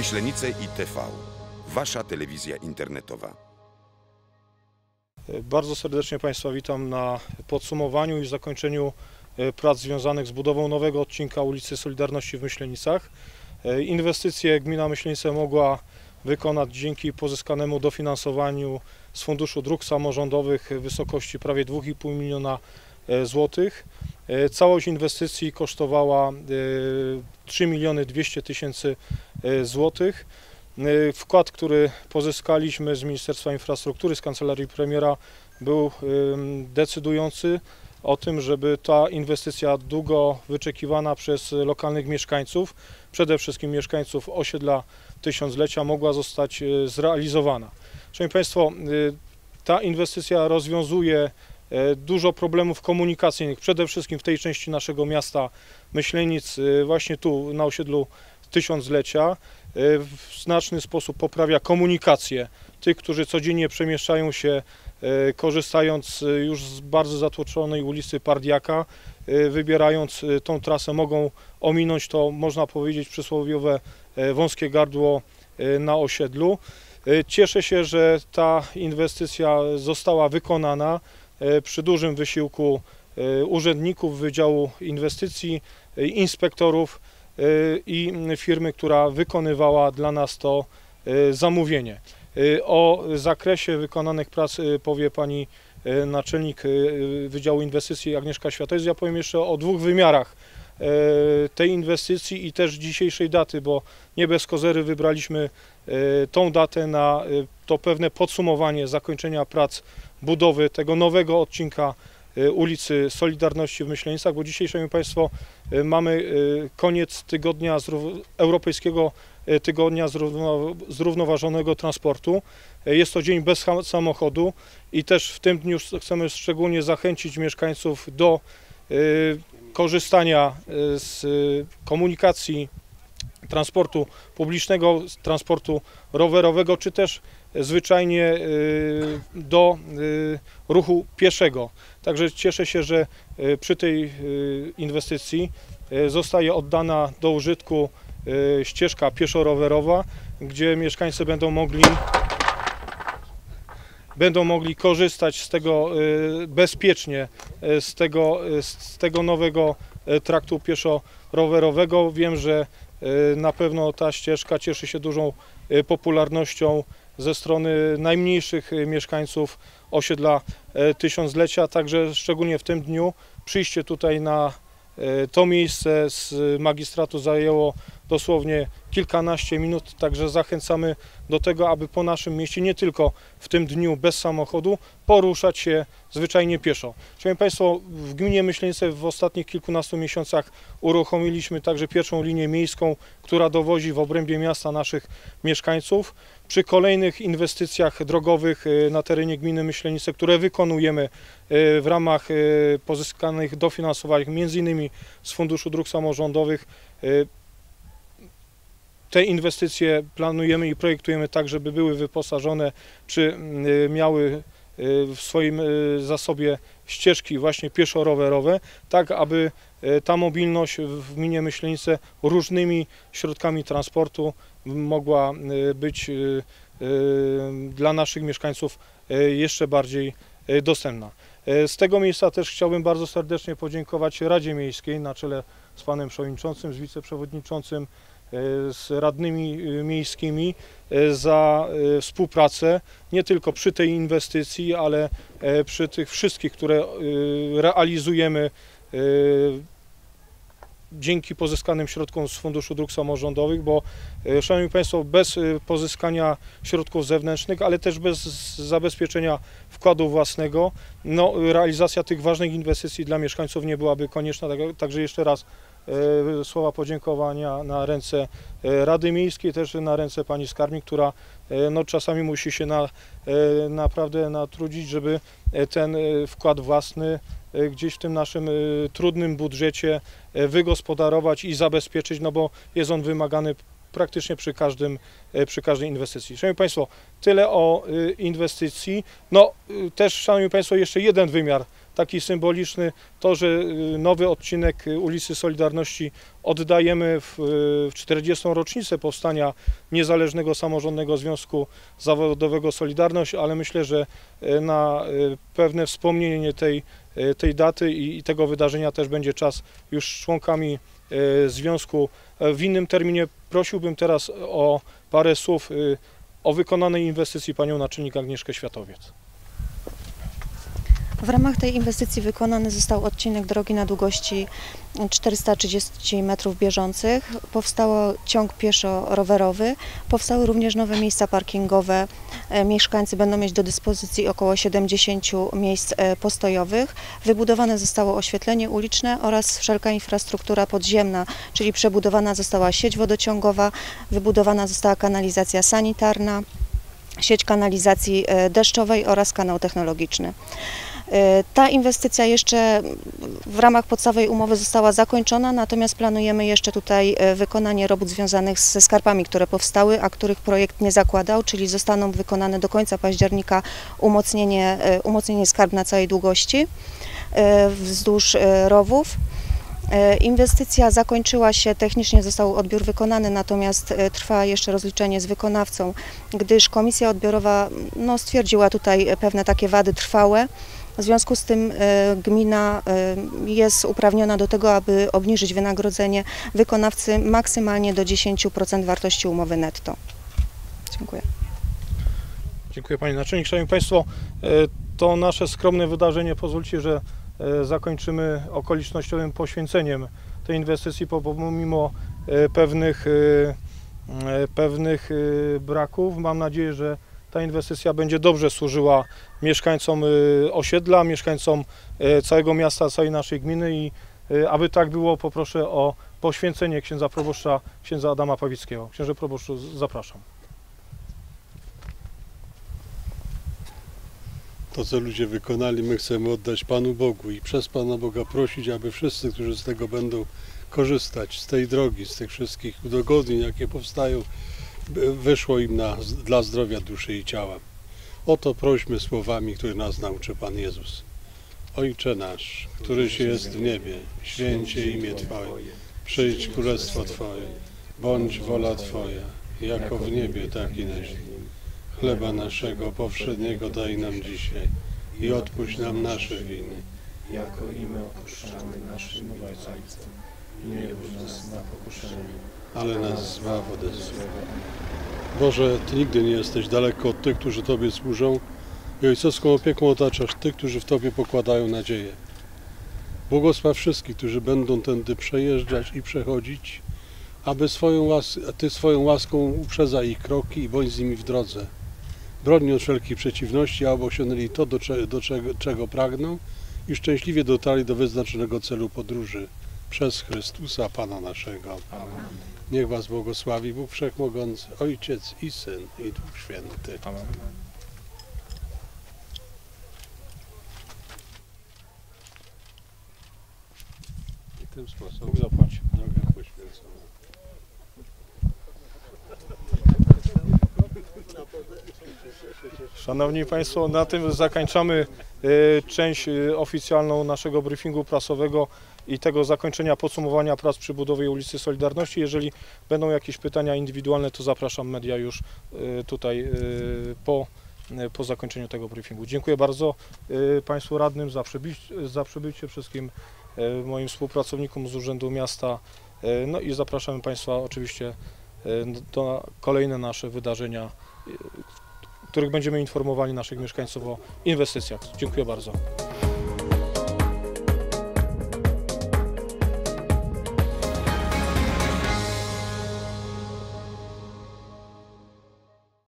Myślenice i TV. Wasza telewizja internetowa. Bardzo serdecznie Państwa witam na podsumowaniu i zakończeniu prac związanych z budową nowego odcinka ulicy Solidarności w Myślenicach. Inwestycje gmina Myślenice mogła wykonać dzięki pozyskanemu dofinansowaniu z Funduszu Dróg Samorządowych w wysokości prawie 2,5 miliona złotych. Całość inwestycji kosztowała 3 200 000 złotych. Wkład, który pozyskaliśmy z Ministerstwa Infrastruktury, z Kancelarii Premiera, był decydujący o tym, żeby ta inwestycja długo wyczekiwana przez lokalnych mieszkańców, przede wszystkim mieszkańców osiedla Tysiąclecia, mogła zostać zrealizowana. Szanowni Państwo, ta inwestycja rozwiązuje dużo problemów komunikacyjnych, przede wszystkim w tej części naszego miasta Myślenic, właśnie tu na osiedlu Tysiąclecia. W znaczny sposób poprawia komunikację tych, którzy codziennie przemieszczają się, korzystając już z bardzo zatłoczonej ulicy Pardiaka, wybierając tą trasę, mogą ominąć to, można powiedzieć, przysłowiowe wąskie gardło na osiedlu. Cieszę się, że ta inwestycja została wykonana przy dużym wysiłku urzędników Wydziału Inwestycji, inspektorów i firmy, która wykonywała dla nas to zamówienie. O zakresie wykonanych prac powie pani naczelnik Wydziału Inwestycji Agnieszka Światowiec. Ja powiem jeszcze o dwóch wymiarach tej inwestycji i też dzisiejszej daty, bo nie bez kozery wybraliśmy tą datę na to pewne podsumowanie zakończenia prac budowy tego nowego odcinka ulicy Solidarności w Myślenicach, bo dzisiaj, szanowni Państwo, mamy koniec tygodnia Europejskiego Tygodnia Zrównoważonego Transportu. Jest to dzień bez samochodu i też w tym dniu chcemy szczególnie zachęcić mieszkańców do korzystania z komunikacji transportu publicznego, transportu rowerowego, czy też zwyczajnie do ruchu pieszego. Także cieszę się, że przy tej inwestycji zostaje oddana do użytku ścieżka pieszo-rowerowa, gdzie mieszkańcy będą mogli korzystać z tego bezpiecznie, z tego nowego traktu pieszo-rowerowego. Wiem, że na pewno ta ścieżka cieszy się dużą popularnością ze strony najmniejszych mieszkańców osiedla Tysiąclecia, także szczególnie w tym dniu przyjście tutaj na to miejsce z magistratu zajęło dosłownie kilkanaście minut, także zachęcamy do tego, aby po naszym mieście nie tylko w tym dniu bez samochodu poruszać się zwyczajnie pieszo. Szanowni Państwo, w gminie Myślenice w ostatnich kilkunastu miesiącach uruchomiliśmy także pierwszą linię miejską, która dowozi w obrębie miasta naszych mieszkańców. Przy kolejnych inwestycjach drogowych na terenie gminy Myślenice, które wykonujemy w ramach pozyskanych dofinansowań m.in. z Funduszu Dróg Samorządowych, te inwestycje planujemy i projektujemy tak, żeby były wyposażone, czy miały w swoim zasobie ścieżki właśnie pieszo-rowerowe, tak aby ta mobilność w gminie Myślenice różnymi środkami transportu mogła być dla naszych mieszkańców jeszcze bardziej dostępna. Z tego miejsca też chciałbym bardzo serdecznie podziękować Radzie Miejskiej na czele z panem przewodniczącym, z wiceprzewodniczącym, z radnymi miejskimi za współpracę nie tylko przy tej inwestycji, ale przy tych wszystkich, które realizujemy dzięki pozyskanym środkom z Funduszu Dróg Samorządowych, bo szanowni Państwo, bez pozyskania środków zewnętrznych, ale też bez zabezpieczenia wkładu własnego, realizacja tych ważnych inwestycji dla mieszkańców nie byłaby konieczna. Także jeszcze raz słowa podziękowania na ręce Rady Miejskiej, też na ręce pani skarbnik, która czasami musi się naprawdę natrudzić, żeby ten wkład własny gdzieś w tym naszym trudnym budżecie wygospodarować i zabezpieczyć, bo jest on wymagany praktycznie przy każdej inwestycji. Szanowni Państwo, tyle o inwestycji. Też, Szanowni Państwo, jeszcze jeden wymiar taki symboliczny, to, że nowy odcinek ulicy Solidarności oddajemy w 40. rocznicę powstania Niezależnego Samorządnego Związku Zawodowego Solidarność, ale myślę, że na pewne wspomnienie tej daty i tego wydarzenia też będzie czas już z członkami związku. W innym terminie prosiłbym teraz o parę słów o wykonanej inwestycji panią naczelnik Agnieszkę Światowiec. W ramach tej inwestycji wykonany został odcinek drogi na długości 430 metrów bieżących. Powstał ciąg pieszo-rowerowy, powstały również nowe miejsca parkingowe. Mieszkańcy będą mieć do dyspozycji około 70 miejsc postojowych. Wybudowane zostało oświetlenie uliczne oraz wszelka infrastruktura podziemna, czyli przebudowana została sieć wodociągowa, wybudowana została kanalizacja sanitarna, sieć kanalizacji deszczowej oraz kanał technologiczny. Ta inwestycja jeszcze w ramach podstawowej umowy została zakończona, natomiast planujemy jeszcze tutaj wykonanie robót związanych ze skarpami, które powstały, a których projekt nie zakładał, czyli zostaną wykonane do końca października umocnienie skarb na całej długości wzdłuż rowów. Inwestycja zakończyła się, technicznie został odbiór wykonany, natomiast trwa jeszcze rozliczenie z wykonawcą, gdyż komisja odbiorowa stwierdziła tutaj pewne takie wady trwałe. W związku z tym gmina jest uprawniona do tego, aby obniżyć wynagrodzenie wykonawcy maksymalnie do 10% wartości umowy netto. Dziękuję. Dziękuję pani naczelnik. Szanowni Państwo, to nasze skromne wydarzenie, pozwólcie, że zakończymy okolicznościowym poświęceniem tej inwestycji, pomimo pewnych braków. Mam nadzieję, że ta inwestycja będzie dobrze służyła mieszkańcom osiedla, mieszkańcom całego miasta, całej naszej gminy i aby tak było, poproszę o poświęcenie księdza proboszcza, księdza Adama Pawickiego. Księże proboszczu, zapraszam. To, co ludzie wykonali, my chcemy oddać Panu Bogu i przez Pana Boga prosić, aby wszyscy, którzy z tego będą korzystać, z tej drogi, z tych wszystkich udogodnień, jakie powstają, wyszło im dla zdrowia duszy i ciała. O to prośmy słowami, które nas nauczy Pan Jezus. Ojcze nasz, któryś jest w niebie, święcie imię Twoje, przyjdź królestwo Twoje, bądź wola Twoja, jako w niebie, tak i na ziemi. Chleba naszego powszedniego daj nam dzisiaj i odpuść nam nasze winy, jako i my odpuszczamy naszym winowajcom. I nie wódź nas na pokuszenie, ale nas zbaw ode złego. Boże, Ty nigdy nie jesteś daleko od tych, którzy Tobie służą i ojcowską opieką otaczasz tych, którzy w Tobie pokładają nadzieję. Błogosław wszystkich, którzy będą tędy przejeżdżać i przechodzić, aby Ty swoją łaską uprzedzaj ich kroki i bądź z nimi w drodze. Broń od wszelkich przeciwności, aby osiągnęli to, czego pragną i szczęśliwie dotarli do wyznaczonego celu podróży. Przez Chrystusa Pana naszego. Amen. Niech Was błogosławi Bóg Wszechmogący, Ojciec i Syn i Duch Święty. Amen. I tym sposobem Bóg zapłać. droga poświęcona. Szanowni Państwo, na tym zakończamy część oficjalną naszego briefingu prasowego i tego zakończenia podsumowania prac przy budowie ulicy Solidarności. Jeżeli będą jakieś pytania indywidualne, to zapraszam media już tutaj po zakończeniu tego briefingu. Dziękuję bardzo Państwu radnym za przybycie, wszystkim moim współpracownikom z Urzędu Miasta. No i zapraszamy Państwa oczywiście do kolejne nasze wydarzenia, w których będziemy informowali naszych mieszkańców o inwestycjach. Dziękuję bardzo.